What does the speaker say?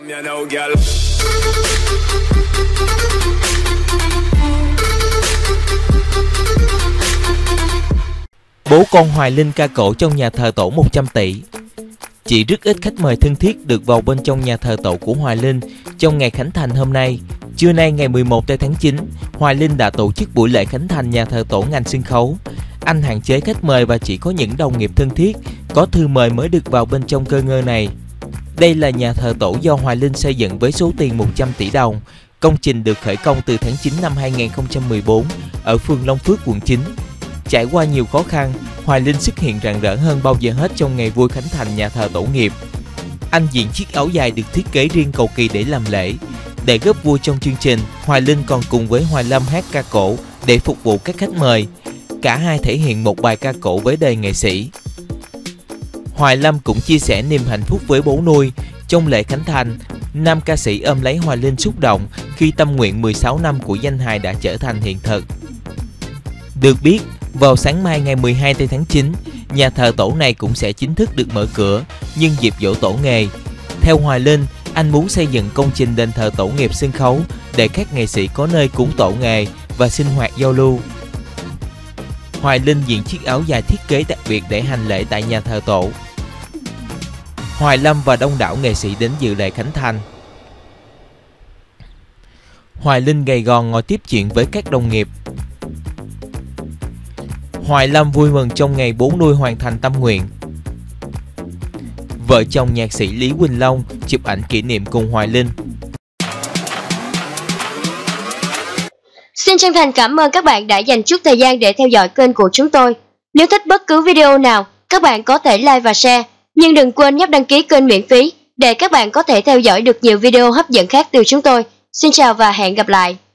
Bố con Hoài Linh ca cổ trong nhà thờ tổ 100 tỷ. Chỉ rất ít khách mời thân thiết được vào bên trong nhà thờ tổ của Hoài Linh trong ngày khánh thành hôm nay. Trưa nay ngày 11 tháng 9, Hoài Linh đã tổ chức buổi lễ khánh thành nhà thờ tổ ngành sân khấu. Anh hạn chế khách mời và chỉ có những đồng nghiệp thân thiết có thư mời mới được vào bên trong cơ ngơi này. Đây là nhà thờ tổ do Hoài Linh xây dựng với số tiền 100 tỷ đồng. Công trình được khởi công từ tháng 9 năm 2014 ở phường Long Phước, quận 9. Trải qua nhiều khó khăn, Hoài Linh xuất hiện rạng rỡ hơn bao giờ hết trong ngày vui khánh thành nhà thờ tổ nghiệp. Anh diện chiếc áo dài được thiết kế riêng cầu kỳ để làm lễ. Để góp vui trong chương trình, Hoài Linh còn cùng với Hoài Lâm hát ca cổ để phục vụ các khách mời. Cả hai thể hiện một bài ca cổ với đời nghệ sĩ. Hoài Lâm cũng chia sẻ niềm hạnh phúc với bố nuôi. Trong lễ khánh thành, nam ca sĩ ôm lấy Hoài Linh xúc động khi tâm nguyện 16 năm của danh hài đã trở thành hiện thực. Được biết, vào sáng mai ngày 12 tháng 9, nhà thờ tổ này cũng sẽ chính thức được mở cửa nhân dịp giỗ tổ nghề. Theo Hoài Linh, anh muốn xây dựng công trình đền thờ tổ nghiệp sân khấu để các nghệ sĩ có nơi cúng tổ nghề và sinh hoạt giao lưu. Hoài Linh diện chiếc áo dài thiết kế đặc biệt để hành lễ tại nhà thờ tổ. Hoài Lâm và đông đảo nghệ sĩ đến dự lễ khánh thành. Hoài Linh gầy gò ngồi tiếp chuyện với các đồng nghiệp. Hoài Lâm vui mừng trong ngày bố nuôi hoàn thành tâm nguyện. Vợ chồng nhạc sĩ Lý Quỳnh Long chụp ảnh kỷ niệm cùng Hoài Linh. Xin chân thành cảm ơn các bạn đã dành chút thời gian để theo dõi kênh của chúng tôi. Nếu thích bất cứ video nào, các bạn có thể like và share. Nhưng đừng quên nhấp đăng ký kênh miễn phí để các bạn có thể theo dõi được nhiều video hấp dẫn khác từ chúng tôi. Xin chào và hẹn gặp lại.